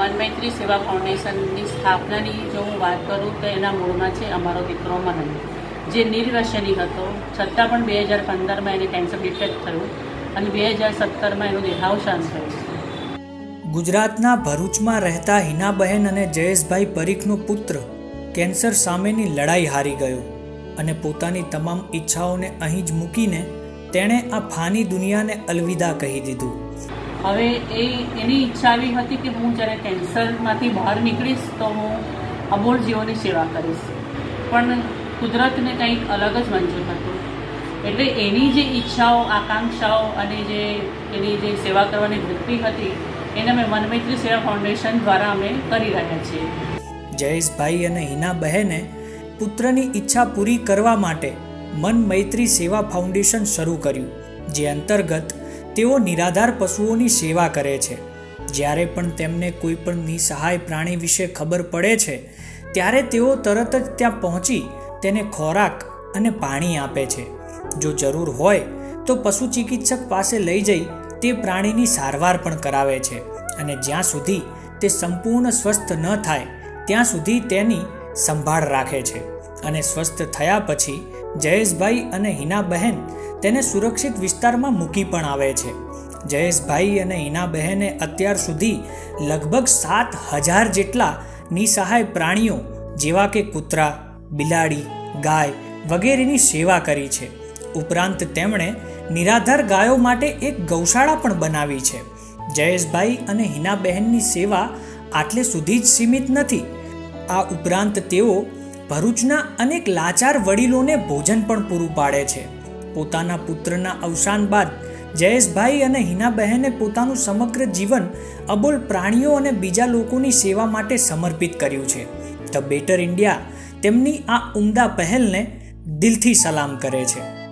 મનમૈત્રી સેવા ફાઉન્ડેશનની સ્થાપનાની જો હું વાત કરું તો એના મૂળમાં છે અમારો દીકરો મનન, જે નિર્વ્યસની હતો, છતાં પણ 2015માં એને કેન્સર ડિટેક્ટ થયું અને 2017માં એનું દેહાવસાન થયું. ગુજરાતના ભરૂચમાં રહેતા હિનાબહેન અને જયેશભાઈ પરીખનો પુત્ર કેન્સર સામેની લડાઈ હારી ગયો અને પોતાની તમામ ઈચ્છાઓને અહીં જ મૂકીને તેણે આ ફાની દુનિયાને અલવિદા કહી દીધું. હવે એની ઈચ્છા આવી હતી કે હું જ્યારે કેન્સરમાંથી બહાર નીકળીશ તો હું અબોલ જીવોની સેવા કરીશ, પણ કુદરતને કંઈક અલગ જ મંજૂર હતું. એટલે એની જે ઈચ્છાઓ, આકાંક્ષાઓ અને એની જે સેવા કરવાની વૃત્તિ હતી એને અમે મનમૈત્રી સેવા ફાઉન્ડેશન દ્વારા અમે કરી રહ્યા છીએ. જયેશભાઈ અને હિનાબહેને પુત્રની ઈચ્છા પૂરી કરવા માટે મનમૈત્રી સેવા ફાઉન્ડેશન શરૂ કર્યું, જે અંતર્ગત તેઓ નિરાધાર પશુઓની સેવા કરે છે. જ્યારે પણ તેમને કોઈ પણ નિસહાય પ્રાણી વિશે ખબર પડે છે ત્યારે તેઓ તરત જ ત્યાં પહોંચી તેને ખોરાક અને પાણી આપે છે. જો જરૂર હોય તો પશુ ચિકિત્સક પાસે લઈ જઈ તે પ્રાણીની સારવાર પણ કરાવે છે અને જ્યાં સુધી તે સંપૂર્ણ સ્વસ્થ ન થાય ત્યાં સુધી તેની સંભાળ રાખે છે. અને સ્વસ્થ થયા પછી જયેશભાઈ અને હિનાબહેન તેને સુરક્ષિત વિસ્તારમાં મૂકી પણ આવે છે. જયેશભાઈ અને હિનાબહેને અત્યાર સુધી લગભગ 7,000 જેટલા નિસહાય પ્રાણીઓ જેવા કે કૂતરા, બિલાડી, ગાય વગેરેની સેવા કરી છે. ઉપરાંત તેમણે નિરાધાર ગાયો માટે એક ગૌશાળા પણ બનાવી છે. જયેશભાઈ અને હિનાબહેનની સેવા આટલે સુધી જ સીમિત નથી. આ ઉપરાંત તેઓ ભરૂચના અનેક લાચાર વડીલોને ભોજન પણ પૂરું પાડે છે. પોતાના પુત્રના અવસાન બાદ જયેશભાઈ અને હિનાબહેને પોતાનું સમગ્ર જીવન અબોલ પ્રાણીઓ અને બીજા લોકોની સેવા માટે સમર્પિત કર્યું છે. ધ બેટર ઇન્ડિયા તેમની આ ઉમદા પહેલને દિલથી સલામ કરે છે.